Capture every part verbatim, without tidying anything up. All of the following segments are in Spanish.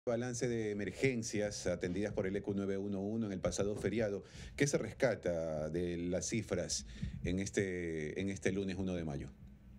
Balance de emergencias atendidas por el E Q nueve uno uno en el pasado feriado. ¿Qué se rescata de las cifras en este, en este lunes uno de mayo?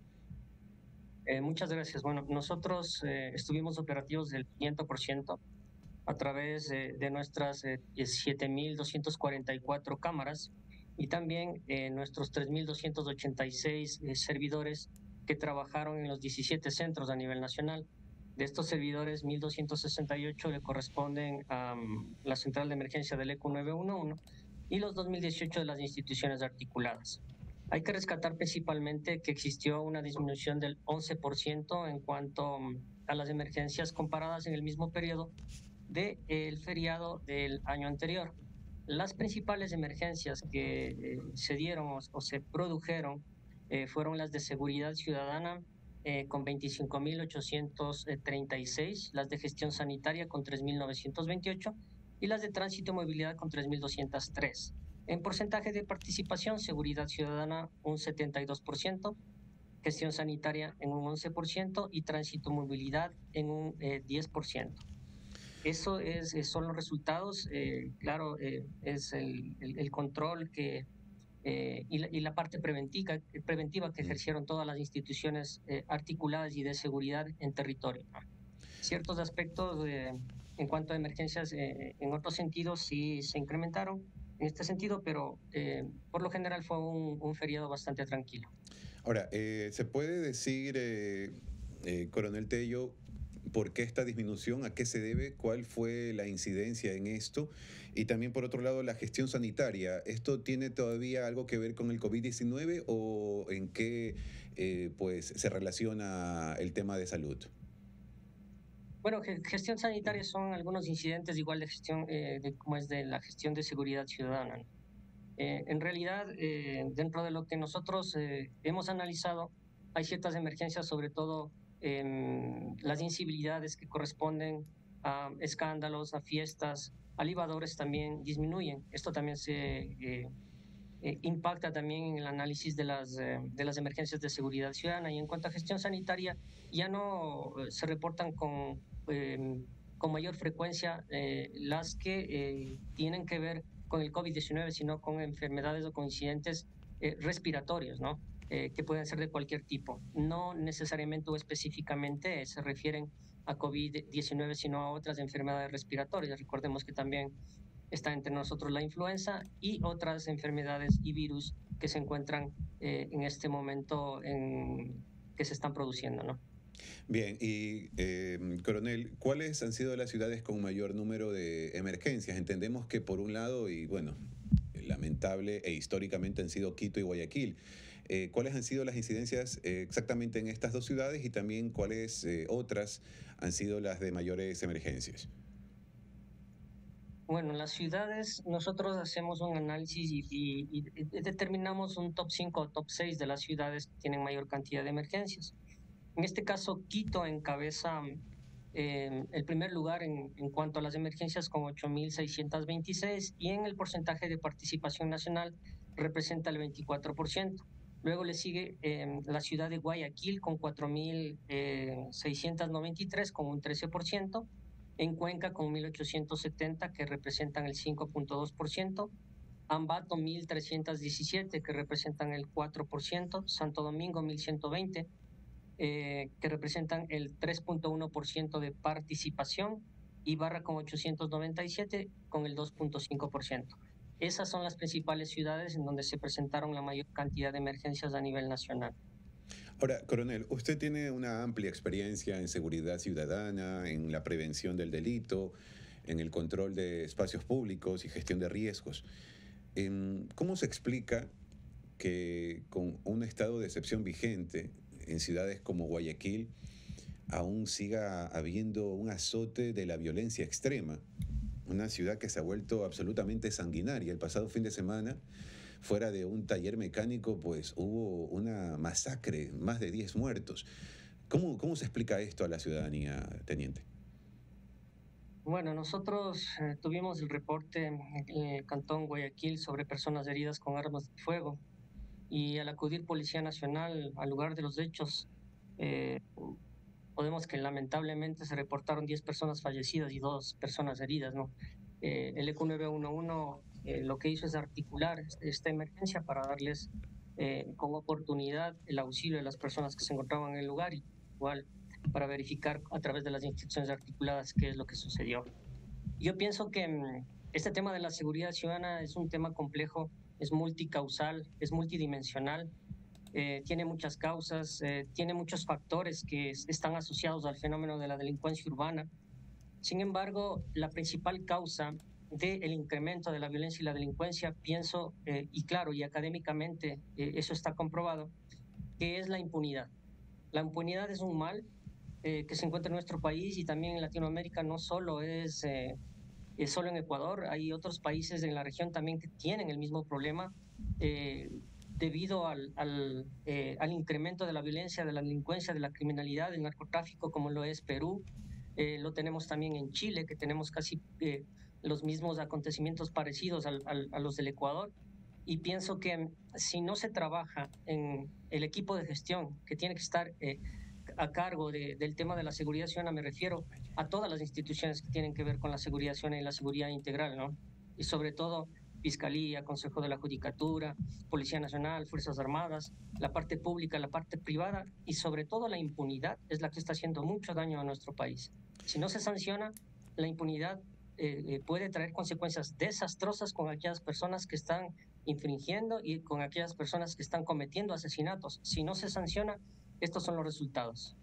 Eh, muchas gracias. Bueno, nosotros eh, estuvimos operativos del quinientos por ciento a través eh, de nuestras eh, siete mil doscientas cuarenta y cuatro cámaras y también eh, nuestros tres mil doscientos ochenta y seis eh, servidores que trabajaron en los diecisiete centros a nivel nacional. De estos servidores, mil doscientos sesenta y ocho le corresponden a um, la central de emergencia del E Q nueve uno uno y los dos mil dieciocho de las instituciones articuladas. Hay que rescatar principalmente que existió una disminución del once por ciento en cuanto um, a las emergencias comparadas en el mismo periodo del de feriado del año anterior. Las principales emergencias que eh, se dieron o, o, se produjeron eh, fueron las de seguridad ciudadana eh, con veinticinco mil ochocientos treinta y seis, las de gestión sanitaria con tres mil novecientos veintiocho y las de tránsito y movilidad con tres mil doscientos tres. En porcentaje de participación, seguridad ciudadana un setenta y dos por ciento, gestión sanitaria en un once por ciento y tránsito y movilidad en un eh, diez por ciento. Eso es, son los resultados, eh, claro, eh, es el, el, el, control que, eh, y, la, y, la, parte preventiva, preventiva que Mm. ejercieron todas las instituciones eh, articuladas y de seguridad en territorio, ¿no? Ciertos aspectos eh, en cuanto a emergencias eh, en otros sentidos sí se incrementaron en este sentido, pero eh, por lo general fue un, un feriado bastante tranquilo. Ahora, eh, ¿se puede decir, eh, eh, Coronel Tello, por qué esta disminución, a qué se debe, cuál fue la incidencia en esto? Y también, por otro lado, la gestión sanitaria. ¿Esto tiene todavía algo que ver con el COVID diecinueve o en qué eh, pues, se relaciona el tema de salud? Bueno, gestión sanitaria son algunos incidentes igual de gestión, eh, de, como es de la gestión de seguridad ciudadana. Eh, en realidad, eh, dentro de lo que nosotros eh, hemos analizado, hay ciertas emergencias, sobre todo en las incivilidades que corresponden a escándalos, a fiestas, a libadores también disminuyen. Esto también se eh, eh, impacta también en el análisis de las, eh, de las emergencias de seguridad ciudadana. Y en cuanto a gestión sanitaria, ya no eh, se reportan con, eh, con mayor frecuencia eh, las que eh, tienen que ver con el COVID diecinueve, sino con enfermedades o con incidentes eh, respiratorios, ¿no? Eh, que pueden ser de cualquier tipo. No necesariamente o específicamente eh, se refieren a COVID diecinueve, sino a otras enfermedades respiratorias. Recordemos que también está entre nosotros la influenza y otras enfermedades y virus que se encuentran eh, en este momento en, que se están produciendo, ¿no? Bien, y eh, coronel, ¿cuáles han sido las ciudades con mayor número de emergencias? Entendemos que por un lado, y bueno, lamentable e históricamente han sido Quito y Guayaquil. Eh, ¿Cuáles han sido las incidencias eh, exactamente en estas dos ciudades y también cuáles eh, otras han sido las de mayores emergencias? Bueno, en las ciudades nosotros hacemos un análisis y, y, y determinamos un top cinco o top seis de las ciudades que tienen mayor cantidad de emergencias. En este caso, Quito encabeza eh, el primer lugar en, en cuanto a las emergencias con ocho mil seiscientos veintiséis y en el porcentaje de participación nacional representa el veinticuatro por ciento. Luego le sigue eh, la ciudad de Guayaquil con cuatro mil seiscientos noventa y tres con un trece por ciento, en Cuenca con mil ochocientos setenta que representan el cinco punto dos por ciento, Ambato mil trescientos diecisiete que representan el cuatro por ciento, Santo Domingo mil ciento veinte eh, que representan el tres punto uno por ciento de participación, y Barra con ochocientos noventa y siete con el dos punto cinco por ciento. Esas son las principales ciudades en donde se presentaron la mayor cantidad de emergencias a nivel nacional. Ahora, coronel, usted tiene una amplia experiencia en seguridad ciudadana, en la prevención del delito, en el control de espacios públicos y gestión de riesgos. ¿Cómo se explica que con un estado de excepción vigente en ciudades como Guayaquil aún siga habiendo un azote de la violencia extrema? Una ciudad que se ha vuelto absolutamente sanguinaria. El pasado fin de semana, fuera de un taller mecánico, pues hubo una masacre, más de diez muertos. ¿Cómo, cómo se explica esto a la ciudadanía, teniente? Bueno, nosotros eh, tuvimos el reporte en el Cantón Guayaquil sobre personas heridas con armas de fuego, y al acudir Policía Nacional al lugar de los hechos, eh, podemos que lamentablemente se reportaron diez personas fallecidas y dos personas heridas, ¿no? Eh, el E Q nueve uno uno eh, lo que hizo es articular esta emergencia para darles eh, con oportunidad el auxilio de las personas que se encontraban en el lugar y igual para verificar a través de las instituciones articuladas qué es lo que sucedió. Yo pienso que mm, este tema de la seguridad ciudadana es un tema complejo, es multicausal, es multidimensional, eh, tiene muchas causas, eh, tiene muchos factores que es, están asociados al fenómeno de la delincuencia urbana. Sin embargo, la principal causa del incremento de la violencia y la delincuencia, pienso, eh, y claro, y académicamente eh, eso está comprobado, que es la impunidad. La impunidad es un mal eh, que se encuentra en nuestro país y también en Latinoamérica. No solo es, eh, es solo en Ecuador, hay otros países en la región también que tienen el mismo problema eh, debido al, al, eh, al incremento de la violencia, de la delincuencia, de la criminalidad, del narcotráfico, como lo es Perú. Eh, lo tenemos también en Chile, que tenemos casi eh, los mismos acontecimientos parecidos al, al, a los del Ecuador. Y pienso que si no se trabaja en el equipo de gestión que tiene que estar eh, a cargo de, del tema de la seguridad ciudadana, me refiero a todas las instituciones que tienen que ver con la seguridad ciudadana y la seguridad integral, ¿no? Y sobre todo Fiscalía, Consejo de la Judicatura, Policía Nacional, Fuerzas Armadas, la parte pública, la parte privada y sobre todo la impunidad es la que está haciendo mucho daño a nuestro país. Si no se sanciona, la impunidad eh, eh, puede traer consecuencias desastrosas con aquellas personas que están infringiendo y con aquellas personas que están cometiendo asesinatos. Si no se sanciona, estos son los resultados.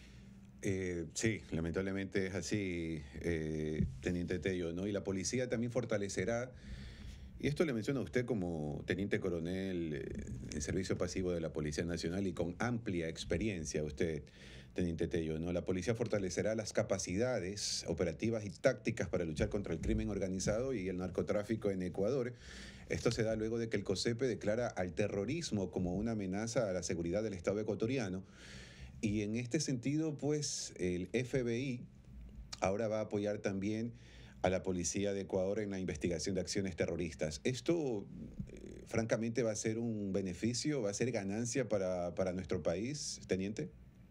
Eh, sí, lamentablemente es así, eh, Teniente Tello, ¿no? Y la policía también fortalecerá, y esto le menciona a usted como teniente coronel eh, en servicio pasivo de la Policía Nacional y con amplia experiencia, usted, teniente Tello, ¿no? La policía fortalecerá las capacidades operativas y tácticas para luchar contra el crimen organizado y el narcotráfico en Ecuador. Esto se da luego de que el COSEPE declara al terrorismo como una amenaza a la seguridad del Estado ecuatoriano. Y en este sentido, pues, el F B I ahora va a apoyar también a la policía de Ecuador en la investigación de acciones terroristas. Esto, eh, francamente, va a ser un beneficio, va a ser ganancia para, para nuestro país, teniente.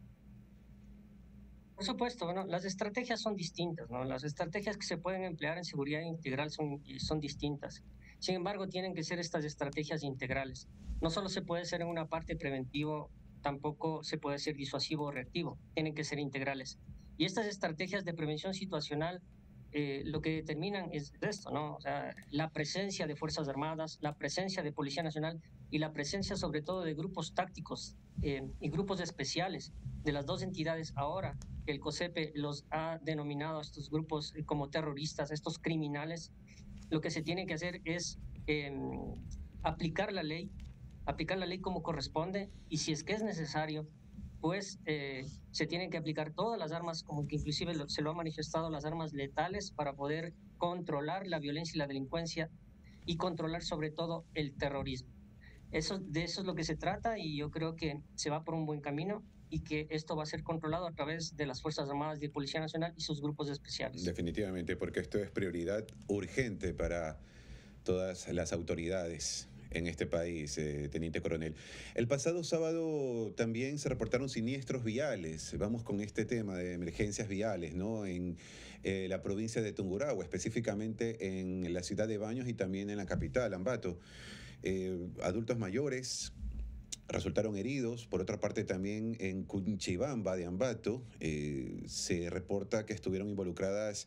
Por supuesto, bueno, las estrategias son distintas, ¿no? Las estrategias que se pueden emplear en seguridad integral son, son distintas. Sin embargo, tienen que ser estas estrategias integrales. No solo se puede ser en una parte preventivo, tampoco se puede ser disuasivo o reactivo. Tienen que ser integrales. Y estas estrategias de prevención situacional eh, lo que determinan es esto, ¿no? O sea, la presencia de Fuerzas Armadas, la presencia de Policía Nacional y la presencia sobre todo de grupos tácticos eh, y grupos especiales de las dos entidades ahora. El COSEPE los ha denominado a estos grupos como terroristas, estos criminales. Lo que se tiene que hacer es eh, aplicar la ley, aplicar la ley como corresponde y si es que es necesario, pues eh, se tienen que aplicar todas las armas, como que inclusive lo, se lo ha manifestado, las armas letales para poder controlar la violencia y la delincuencia y controlar sobre todo el terrorismo. Eso, de eso es lo que se trata y yo creo que se va por un buen camino y que esto va a ser controlado a través de las Fuerzas Armadas y de Policía Nacional y sus grupos especiales. Definitivamente, porque esto es prioridad urgente para todas las autoridades en este país, eh, teniente coronel. El pasado sábado también se reportaron siniestros viales. Vamos con este tema de emergencias viales, ¿no? En eh, la provincia de Tungurahua, específicamente en la ciudad de Baños y también en la capital, Ambato. Eh, adultos mayores resultaron heridos. Por otra parte, también en Cunchibamba de Ambato eh, se reporta que estuvieron involucradas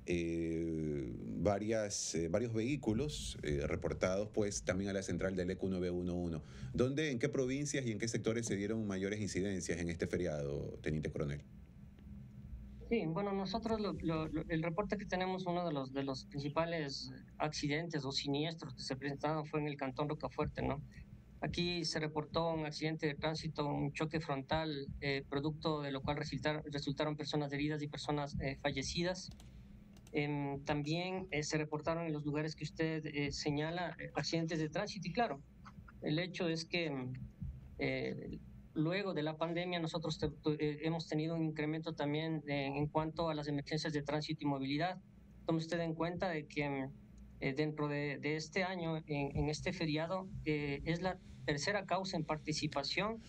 eh, varias, eh, varios vehículos eh, reportados pues también a la central del E Q nueve uno uno. ¿Dónde, en qué provincias y en qué sectores se dieron mayores incidencias en este feriado, teniente coronel? Sí, bueno, nosotros lo, lo, lo, el reporte que tenemos, uno de los, de los principales accidentes o siniestros que se presentaron fue en el cantón Rocafuerte, ¿no? Aquí se reportó un accidente de tránsito, un choque frontal, eh, producto de lo cual resultar, resultaron personas heridas y personas eh, fallecidas. Eh, también eh, se reportaron en los lugares que usted eh, señala eh, accidentes de tránsito y claro, el hecho es que eh, luego de la pandemia nosotros te, te, hemos tenido un incremento también en, en cuanto a las emergencias de tránsito y movilidad. Tome usted en cuenta de que eh, dentro de, de este año, en, en este feriado, eh, es la tercera causa en participación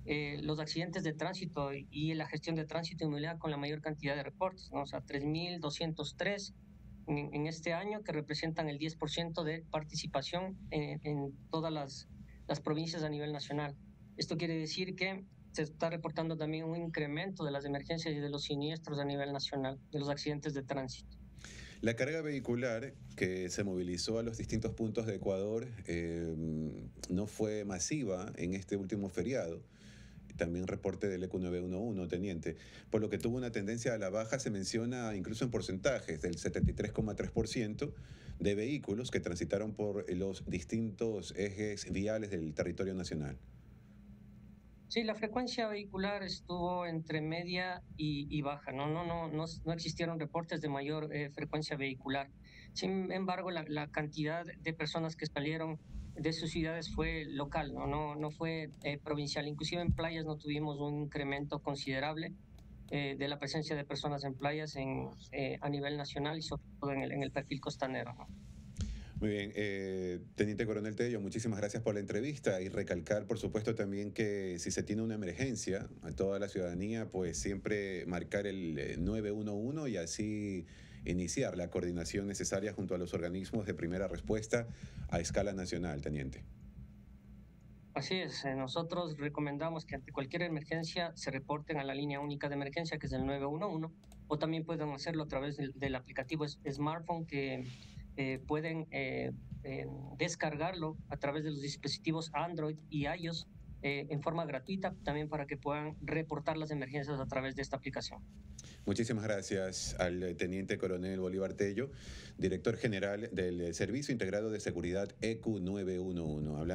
eh, los accidentes de tránsito y la gestión de tránsito y movilidad con la mayor cantidad de reportes, ¿no? O sea, tres mil doscientos tres en, en este año, que representan el diez por ciento de participación en, en todas las, las provincias a nivel nacional. Esto quiere decir que se está reportando también un incremento de las emergencias y de los siniestros a nivel nacional, de los accidentes de tránsito. La carga vehicular que se movilizó a los distintos puntos de Ecuador eh, no fue masiva en este último feriado. También reporte del E Q nueve uno uno, teniente, por lo que tuvo una tendencia a la baja. Se menciona incluso en porcentajes del setenta y tres coma tres por ciento de vehículos que transitaron por los distintos ejes viales del territorio nacional. Sí, la frecuencia vehicular estuvo entre media y, y baja, ¿no? No, no, no, no existieron reportes de mayor eh, frecuencia vehicular. Sin embargo, la, la, cantidad de personas que salieron de sus ciudades fue local, no, no, no fue eh, provincial. Inclusive en playas no tuvimos un incremento considerable eh, de la presencia de personas en playas en, eh, a nivel nacional y sobre todo en el, en el perfil costanero, ¿no? Muy bien, eh, Teniente Coronel Tello, muchísimas gracias por la entrevista y recalcar, por supuesto, también que si se tiene una emergencia a toda la ciudadanía, pues siempre marcar el nueve uno uno y así iniciar la coordinación necesaria junto a los organismos de primera respuesta a escala nacional, Teniente. Así es, eh, nosotros recomendamos que ante cualquier emergencia se reporten a la línea única de emergencia, que es el nueve uno uno, o también pueden hacerlo a través del, del aplicativo smartphone, que eh, pueden eh, eh, descargarlo a través de los dispositivos Android y iOS eh, en forma gratuita, también para que puedan reportar las emergencias a través de esta aplicación. Muchísimas gracias al Teniente Coronel Bolívar Tello, director general del Servicio Integrado de Seguridad E Q nueve uno uno.